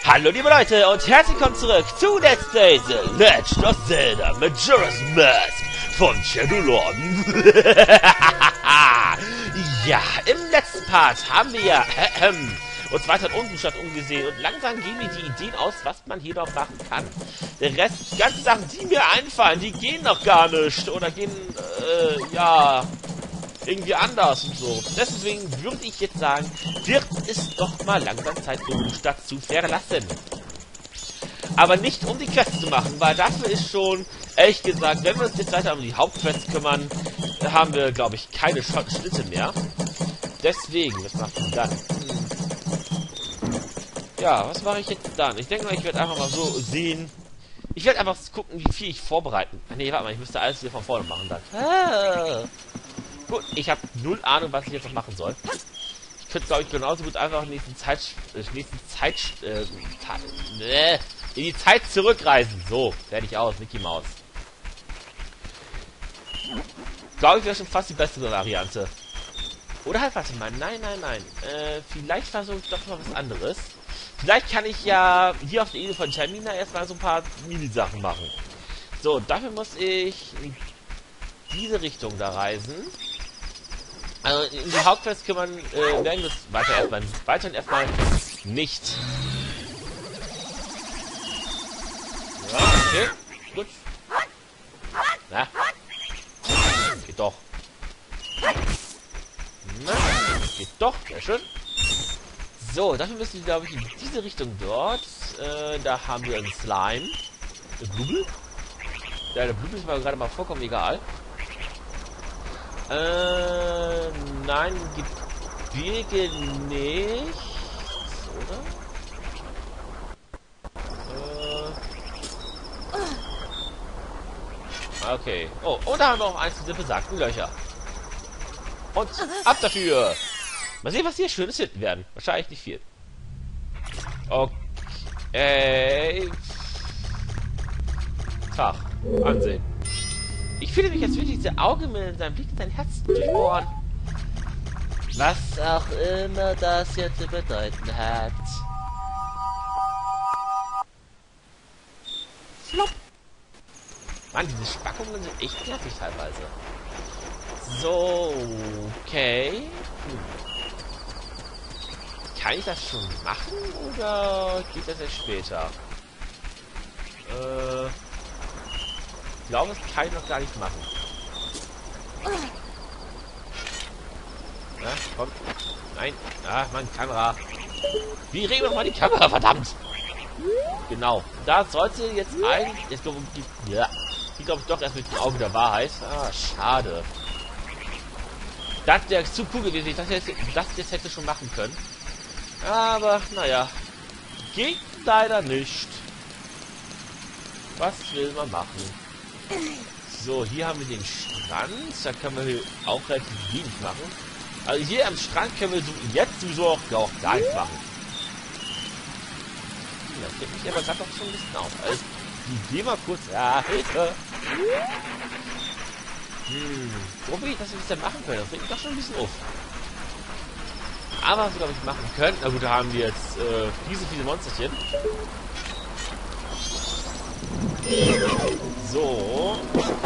Hallo liebe Leute und herzlich willkommen zurück zu Let's Play The Legend of Zelda Majora's Mask von Shadow Lord. Ja, im letzten Part haben wir ja uns weiter in unserem Stadt umgesehen und langsam gehen mir die Ideen aus, was man hier noch machen kann. Der Rest, die ganzen Sachen, die mir einfallen, die gehen noch gar nicht oder gehen, ja, irgendwie anders und so. Deswegen würde ich jetzt sagen, wird es doch mal langsam Zeit, unsere Stadt zu verlassen. Aber nicht um die Quests zu machen, weil dafür ist schon, ehrlich gesagt, wenn wir uns jetzt weiter um die Hauptquests kümmern, haben wir, glaube ich, keine Schritte mehr. Deswegen, was macht man dann? Ja, was mache ich jetzt dann? Ich denke mal, ich werde einfach mal so sehen. Ich werde einfach gucken, wie viel ich vorbereiten. Nee, warte mal, ich müsste alles hier von vorne machen dann. Gut, ich habe null Ahnung, was ich jetzt noch machen soll. Ich könnte, glaube ich, genauso gut einfach in die Zeit zurückreisen. So, fertig aus, Mickey Maus. Glaube ich, wäre schon fast die bessere Variante. Oder halt, warte mal, nein. Vielleicht versuche ich doch mal was anderes. Vielleicht kann ich ja hier auf der Insel von Termina erstmal so ein paar Mini-Sachen machen. So, dafür muss ich in diese Richtung da reisen. Also in die Hauptquest kümmern werden wir es weiterhin erstmal nicht. Ja, okay, gut. Na, geht doch. Na, geht doch, sehr schön. So, dafür müssen wir, glaube ich, in diese Richtung dort. Da haben wir einen Slime. Eine Blubel. Ja, der Blubel ist mir gerade mal vollkommen egal. Nein, Gebirge nicht. Oder? Okay. Oh, und da haben wir auch eins dieser besagten Löcher. Und ab dafür! Mal sehen, was hier Schönes finden werden. Wahrscheinlich nicht viel. Okay. Tag. Ansehen. Ich fühle mich, als würde diese Auge mit seinem Blick dein Herz durchbohren. Was auch immer das jetzt zu bedeuten hat. Flop. Mann, diese Spackungen sind echt nervig teilweise. So, okay. Kann ich das schon machen oder geht das erst später? Ich glaube, das kann ich noch gar nicht machen. Na, komm. Nein. Ach, Mann, Kamera. Wie regen wir doch mal die Kamera, verdammt! Genau. Da sollte jetzt Jetzt glaube ich doch erst mit dem Auge der Wahrheit. Ah, schade. Das wäre zu cool gewesen. Das jetzt hätte schon machen können. Aber, naja. Geht leider nicht. Was will man machen? So, hier haben wir den Strand. Da können wir hier auch relativ wenig machen. Also hier am Strand können wir jetzt sowieso auch gar nichts machen. Das fällt mich aber gerade doch schon ein bisschen auf. Also, ich gehe mal kurz. Ja, Hilfe! Wo will ich das jetzt denn machen können? Das fällt mich doch schon ein bisschen auf. Aber was wir, glaube ich, machen können. Na gut, da haben wir jetzt viele Monsterchen. So.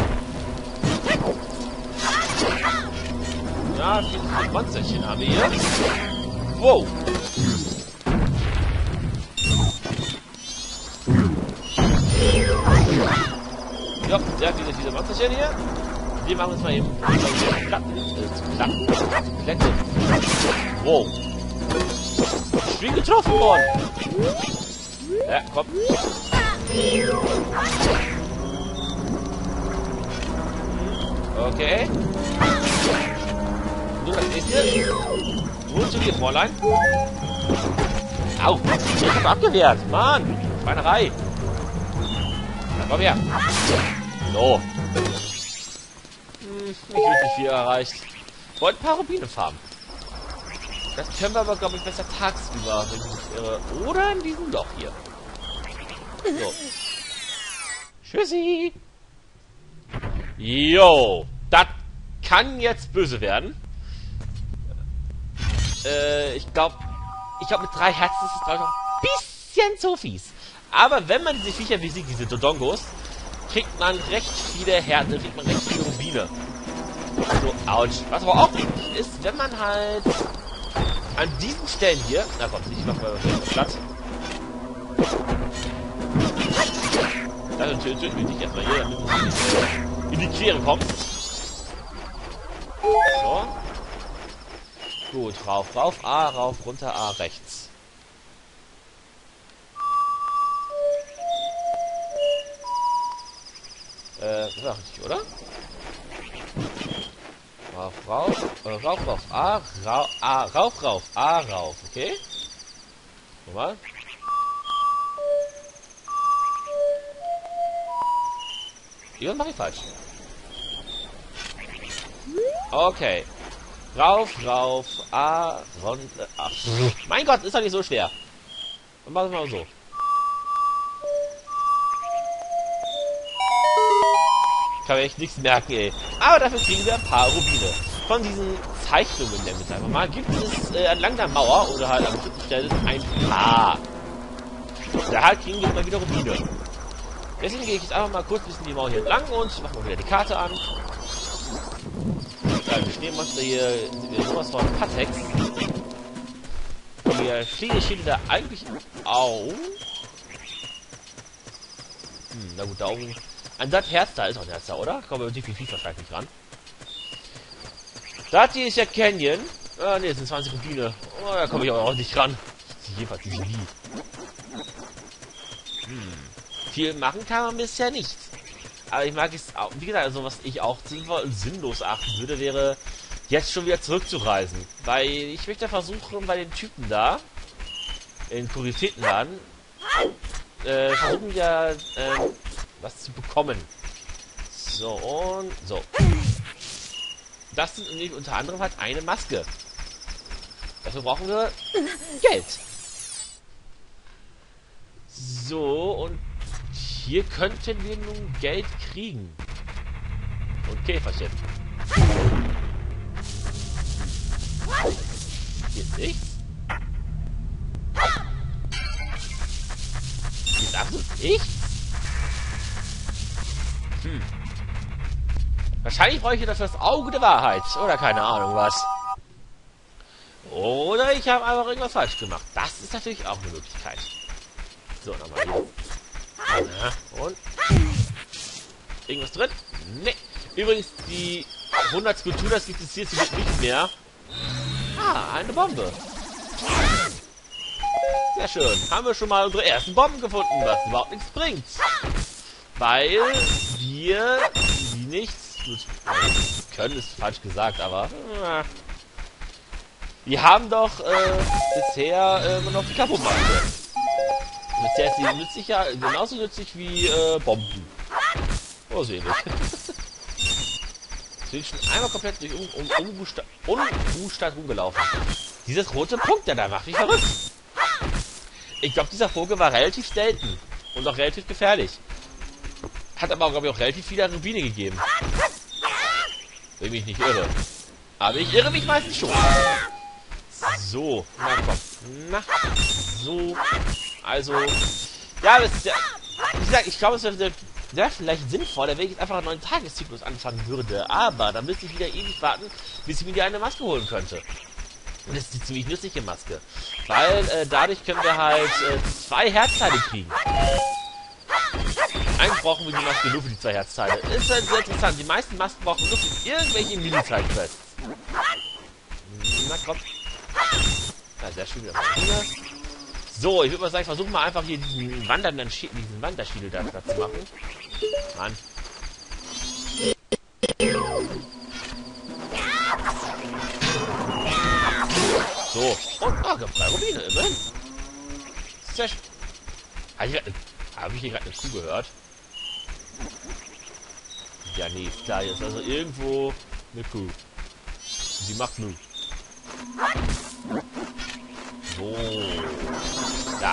Ja, viele Monsterchen haben wir hier. Wow. Ja, sehr viele Monsterchen hier. Wir machen uns mal eben Plätze. Wow. Ich bin getroffen worden. Ja, komm. Okay. Nur das nächste. Wohl zu dir, Fräulein. Au. Ich hab abgewehrt. Mann. Schweinerei. Na, komm her. So. Nicht wirklich viel erreicht. Wollte ein paar Rubine farmen. Das können wir aber, glaube ich, besser tagsüber, wenn ich nicht irre. Oder in diesem Loch hier. So. Tschüssi. Jo. Das kann jetzt böse werden. Ich glaube mit 3 Herzen ist es, glaube ich, noch ein bisschen zu fies. Aber wenn man diese Viecher besiegt, diese Dodongos, kriegt man recht viele Härte, kriegt man recht viele Rubine. So, ouch. Was aber auch wichtig ist, wenn man halt an diesen Stellen hier... Na komm, ich mach mal Platz. Also töten wir dich erstmal hier, damit du nicht in die Quere kommst. So. Gut, rauf, rauf, A, rauf, runter, A, rechts. Das war richtig, oder? Rauf, rauf, rauf, rauf, A, rauf, rauf, A, rauf, okay? Nochmal. Irgendwas mache ich falsch. Okay. Rauf, rauf, A, runter, A. Mein Gott, ist doch nicht so schwer. Dann machen wir mal so. Kann mir echt nichts merken, ey. Aber dafür kriegen wir ein paar Rubine. Von diesen Zeichnungen der mit einfach mal gibt es entlang der Mauer oder halt an bestimmten Stellen ein paar. Da halt kriegen wir mal wieder Rubine. Deswegen gehe ich jetzt einfach mal kurz ein bisschen die Mauer hier entlang und machen wir wieder die Karte an. Ja, wir stehen uns hier sowas von Patex. Die steht da eigentlich auch. Na gut, da oben. An das Herz da ist auch ein Herz da, oder? Kommen wir definitiv wahrscheinlich ran. Das hier ist ja Canyon. Ah, ne, das sind 20 Rubine. Oh, da komme ich aber auch nicht ran. Jedenfalls die Genie. Viel machen kann man bisher nicht. Aber ich mag es auch, wie gesagt, also was ich auch sinnvoll und sinnlos achten würde, wäre jetzt schon wieder zurückzureisen. Weil ich möchte versuchen, bei den Typen da, in Kuriositätenladen, versuchen ja, was zu bekommen. So, und so. Das sind nämlich unter anderem halt eine Maske. Dafür brauchen wir Geld. So, und hier könnten wir nun Geld kriegen. Und Käferchen. Hier ist nichts. Hier ist absolut nichts. Wahrscheinlich brauche ich dafür das Auge der Wahrheit. Oder keine Ahnung was. Oder ich habe einfach irgendwas falsch gemacht. Das ist natürlich auch eine Möglichkeit. So, nochmal hier. Ja, und? Irgendwas drin? Ne. Übrigens, die 100 Skulpturen, das gibt es hier nicht mehr. Ah, eine Bombe. Sehr schön. Haben wir schon mal unsere ersten Bomben gefunden, was überhaupt nichts bringt. Weil wir die nichts können, ist falsch gesagt, aber wir haben doch bisher immer noch die Kapomaske. Bisher ist sie nützlich, ja, genauso nützlich wie Bomben. Oh, so ähnlich. Sind schon einmal komplett durch Unruhestadt rumgelaufen. Dieses rote Punkt, der da macht mich verrückt. Ich glaube, dieser Vogel war relativ selten und auch relativ gefährlich. Hat aber, glaube ich, auch relativ viele Rubine gegeben. Wenn ich mich nicht irre. Aber ich irre mich meistens schon. So, na komm. Na, so. Also, ja, das ist ja, wie gesagt, ich glaube, es wäre vielleicht sinnvoller, wenn ich jetzt einfach einen neuen Tageszyklus anfangen würde. Aber dann müsste ich wieder ewig warten, bis ich mir eine Maske holen könnte. Und das ist die ziemlich nützliche Maske. Weil dadurch können wir halt 2 Herzteile kriegen. Eigentlich brauchen wir die Maske nur für die 2 Herzteile. Ist halt sehr interessant. Die meisten Masken brauchen nur für irgendwelche Mini-Zeitquests. Na komm. Ja, sehr schön. So, ich würde mal sagen, ich versuche mal einfach hier diesen Wanderschiedel da zu machen. Mann. So. Und, oh, ich habe 3 Rubine, immerhin. Sehr schön. Habe ich hier gerade eine Kuh gehört? Ja, nee, ist klar. Jetzt also irgendwo eine Kuh. Sie macht Mu. So. Da.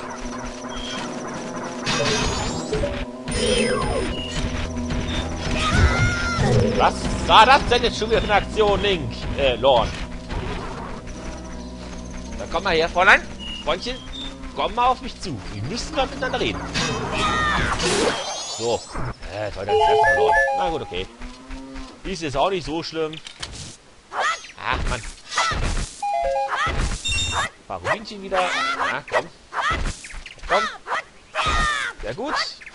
Was war das denn jetzt schon wieder für eine Aktion, Link? Lorn. Da komm mal her, Fräulein. Freundchen. komm mal auf mich zu. Wir müssen mal miteinander reden. So. Toll, das ist verloren. Na gut, okay. Ist jetzt auch nicht so schlimm. Ach, Mann. Rubinchen wieder. Na, komm. Komm. Sehr gut.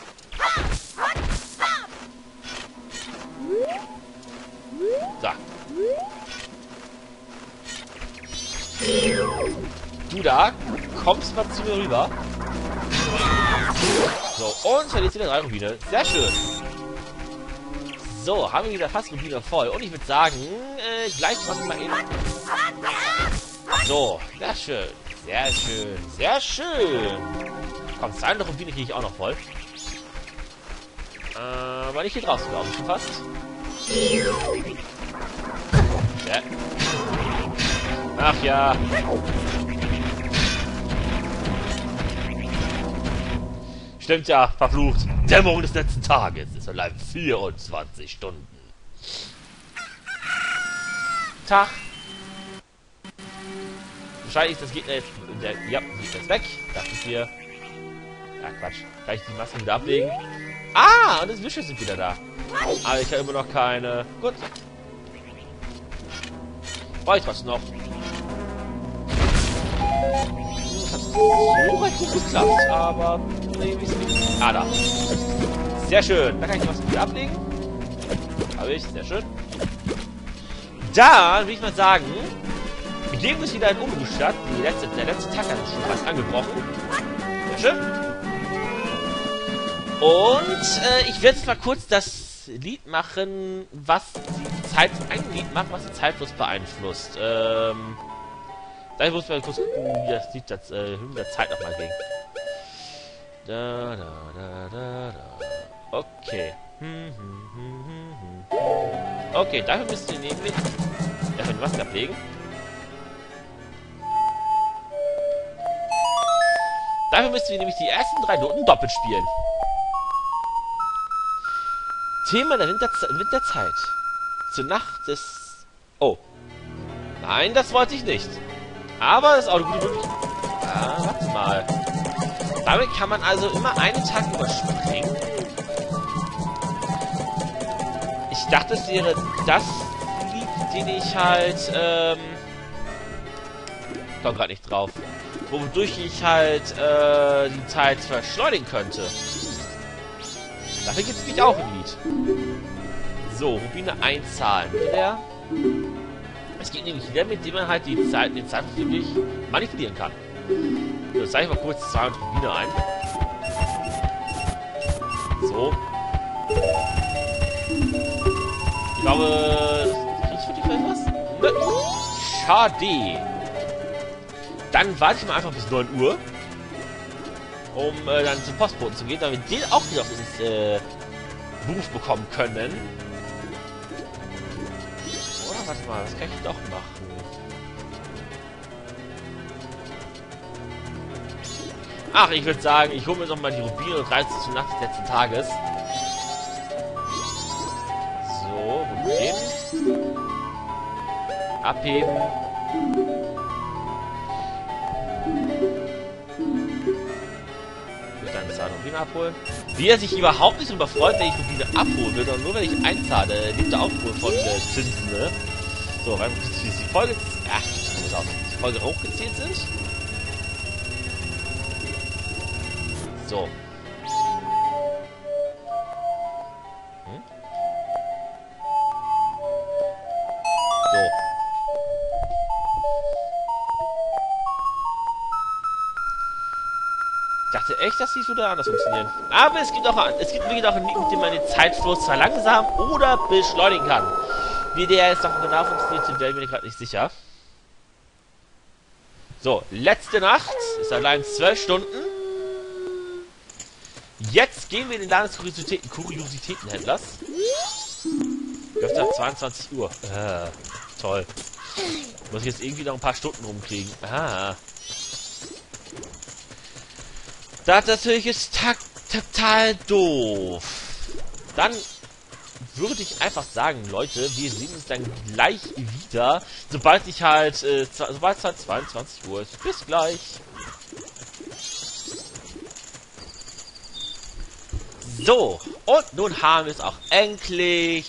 So. Du da, kommst mal zu mir rüber. So, und verlierst wieder 3 Rubine. Sehr schön. So, haben wir wieder fast Rubine voll. Und ich würde sagen, gleich machen wir eben. So, sehr schön. Sehr schön. Sehr schön. Komm, 200 Rubine kriege ich auch noch voll. Aber nicht hier draußen, glaube ich schon fast. Ja. Ach ja. Stimmt ja, verflucht. Dämmerung des letzten Tages ist allein 24 Stunden. Tag. Wahrscheinlich ist das Gegner jetzt... ja, Gegner ist weg. Dachte ich hier. Ja, Quatsch. Kann ich die Masken wieder ablegen? Ah, und das Wische sind wieder da. Aber ich habe immer noch keine... Gut. Brauche ich was noch. Das hat so weit gut geklappt, aber... Ah, da. Sehr schön. Da kann ich die Masken wieder ablegen. Habe ich. Sehr schön. Dann will ich mal sagen... Wir leben uns wieder in Unruhestadt. Der letzte Tag hat schon fast angebrochen. Sehr schön. Und ich werde jetzt mal kurz das Lied machen, was die Zeit... Ein Lied machen, was die Zeitfluss beeinflusst. Da muss man kurz gucken, wie das Lied das Hymne der Zeit nochmal ging. Da, da, da, da, da. Okay. Okay, dafür müsst ihr nämlich erstmal die Maske ablegen. Dafür müssen wir nämlich die ersten 3 Noten doppelt spielen. Thema der Winterzeit. Zur Nacht des... Oh. Nein, das wollte ich nicht. Aber das ist auch eine gute Möglichkeit. Ah, warte mal. Damit kann man also immer einen Tag überspringen. Ich dachte, es wäre das Lied, den ich halt, komm gerade nicht drauf. Wodurch ich halt, die Zeit verschleunigen könnte. Dafür gibt es nämlich auch ein Lied. So, Rubine einzahlen. Der. Es gibt nämlich wieder, mit dem man halt den Zeitfluss wirklich manipulieren kann. So, jetzt zeige ich mal kurz 200 Rubine ein. So. Ich glaube, krieg ich für die vielleicht was? Ne. Schade. Dann warte ich mal einfach bis 9 Uhr. Um dann zum Postboten zu gehen, damit wir den auch wieder ins Beruf bekommen können. Oder warte mal, was kann ich doch machen? Ach, ich würde sagen, ich hole mir nochmal die Rubine und reise zur Nacht des letzten Tages. So, Rubin. Abheben. Rubine abholen. Wie er sich überhaupt nicht darüber freut, wenn ich Rubine abholen will, sondern nur wenn ich einzahle. Lebt er auch wohl von Zinsen, ne? So, weil die Folge... Ach, die Folge hochgezählt sind. So. Hm? So. Ich dachte echt, dass die würde anders funktionieren. Aber es gibt wirklich auch einen Link, mit dem man den Zeitfluss verlangsamen oder beschleunigen kann. Wie der jetzt noch genau funktioniert, bin ich mir gerade nicht sicher. So, letzte Nacht ist allein 12 Stunden. Jetzt gehen wir in den Laden des Kuriositätenhändlers. Öfter 22 Uhr. Toll. Muss ich jetzt irgendwie noch ein paar Stunden rumkriegen. Ah. Das natürlich ist total doof. Dann würde ich einfach sagen, Leute, wir sehen uns dann gleich wieder, sobald ich halt, sobald es halt 22 Uhr ist. Bis gleich. So, und nun haben wir es auch endlich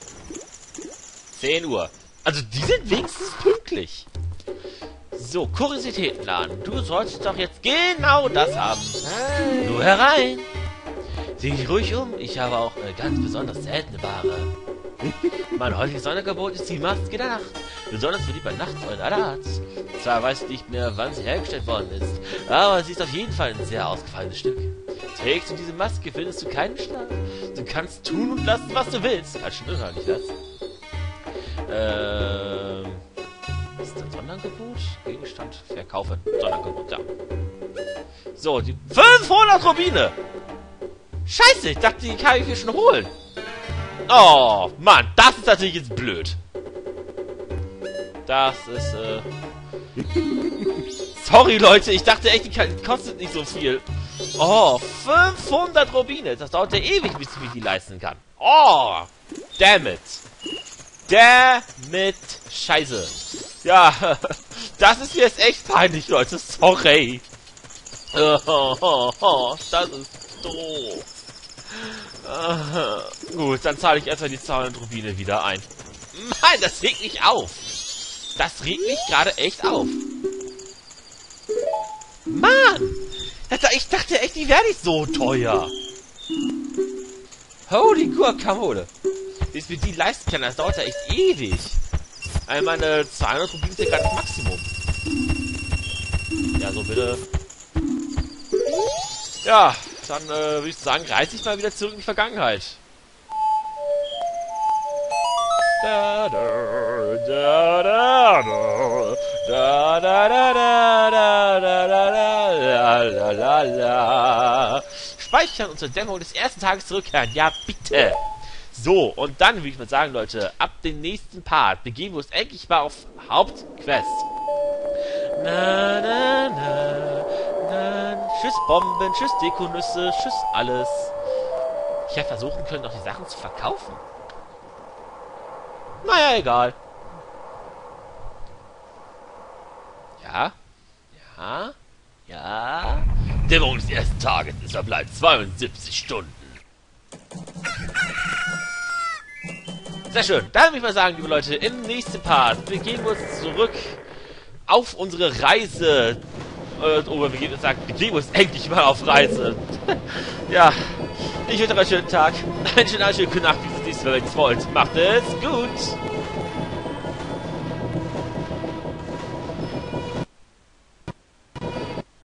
10 Uhr. Also die sind wenigstens pünktlich. So, Kuriositätenladen. Du solltest doch jetzt genau das haben. Nur herein. Sieh dich ruhig um. Ich habe auch ganz besonders seltene Ware. Mein heutiges Sonderangebot ist die Maske der Nacht. Besonders beliebt bei Nachts und aller Art. Zwar weiß ich nicht mehr, wann sie hergestellt worden ist, aber sie ist auf jeden Fall ein sehr ausgefallenes Stück. Trägst du diese Maske, findest du keinen Schlaf. Du kannst tun und lassen, was du willst. Kannst du nur nicht lassen. Ist das ein Sonderangebot? Gegenstand verkaufen. Sonderangebot, ja. So, die 500 Rubine! Scheiße, ich dachte, die kann ich mir schon holen. Oh, Mann, das ist natürlich jetzt blöd. Das ist, Sorry, Leute, ich dachte echt, die kostet nicht so viel. Oh, 500 Rubine. Das dauert ja ewig, bis ich mir die leisten kann. Oh, damn it. Damit Scheiße. Ja, das ist jetzt echt peinlich, Leute. Sorry. Das ist doof. Gut, dann zahle ich erstmal die 200 Rubine wieder ein. Mann, das regt mich auf. Das regt mich gerade echt auf. Mann! Ich dachte echt, die wäre nicht so teuer. Holy Guacamole. Bis mir die leisten kann, das dauert ja echt ewig. Also meine 200 Rubine sind gerade das Maximum. Ja, so bitte. Ja, dann würde ich sagen, reiße ich mal wieder zurück in die Vergangenheit. Da, da, da, da, da, da, da, da, da, da, da, la, la, la. Speichern und zur Dämmerung des ersten Tages zurückkehren. Ja, bitte. So, und dann würde ich mal sagen, Leute, ab dem nächsten Part begeben wir uns endlich mal auf Hauptquest. Na, na, na, na. Tschüss Bomben, tschüss Dekonüsse, tschüss alles. Ich hätte versuchen können, noch die Sachen zu verkaufen. Naja, egal. Ja? Ja? Ja? Dämmerung des ersten Tages. Es verbleibt 72 Stunden. Sehr schön. Dann würde ich mal sagen, liebe Leute, im nächsten Part begeben wir uns zurück auf unsere Reise. Oder begeben uns endlich mal auf Reise. Ja. Ich wünsche euch einen schönen Tag. Einen schönen Abend, schönen Nacht, wie es nächste Mal wollt. Macht es gut.